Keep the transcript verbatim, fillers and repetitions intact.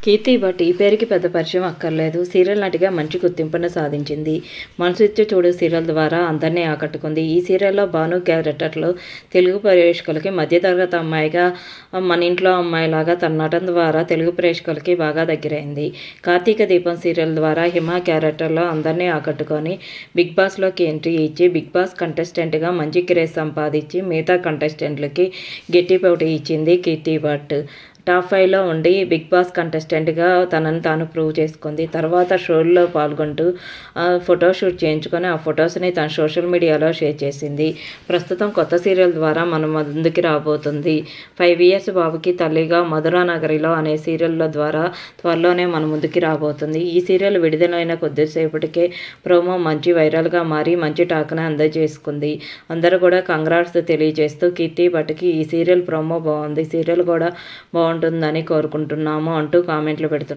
కీర్తి భట్ ఈ పేరుకి పెద్ద పరిచయం అక్కర్లేదు. సీరియల్ నటిగా మంచి గుర్తింపును సాధించింది. మనసు ఇచ్చే చూడు సీరియల్ ద్వారా అందరినీ ఆకట్టుకుంది. ఈ సీరియల్లో భాను క్యారెక్టర్లో తెలుగు ప్రేక్షకులకి మధ్యతరగతి అమ్మాయిగా, మన ఇంట్లో అమ్మాయిలాగా తన నటన ద్వారా తెలుగు ప్రేక్షకులకి బాగా దగ్గరైంది. కార్తీక దీపం సీరియల్ ద్వారా హిమ క్యారెక్టర్లో అందరినీ ఆకట్టుకొని బిగ్ బాస్లోకి ఎంట్రీ ఇచ్చి బిగ్ బాస్ కంటెస్టెంట్గా మంచి క్రేజ్ సంపాదించి మిగతా కంటెస్టెంట్లకి గట్టి పోటీ ఇచ్చింది కీర్తి భట్. టాప్ ఫైవ్లో ఉండి బిగ్ బాస్ కంటెస్టెంట్గా తనను తాను ప్రూవ్ చేసుకుంది. తర్వాత షోల్లో పాల్గొంటూ ఫోటోషూట్ చేయించుకొని ఆ ఫొటోస్ని తన సోషల్ మీడియాలో షేర్ చేసింది. ప్రస్తుతం కొత్త సీరియల్ ద్వారా మన ముందుకి రాబోతుంది. ఫైవ్ ఇయర్స్ బాబుకి తల్లిగా మధురా నగరిలో అనే సీరియల్ ద్వారా త్వరలోనే మన ముందుకి రాబోతుంది. ఈ సీరియల్ విడుదలైన కొద్దిసేపటికే ప్రోమో మంచి వైరల్గా మారి మంచి టాక్ని అందజేసుకుంది. అందరూ కూడా కంగ్రాట్స్ తెలియజేస్తూ కీర్తి భట్కి ఈ సీరియల్ ప్రోమో బాగుంది, సీరియల్ కూడా బాగుంటుంది ఉంటుందని కోరుకుంటున్నాము అంటూ కామెంట్లు పెడుతున్నారు.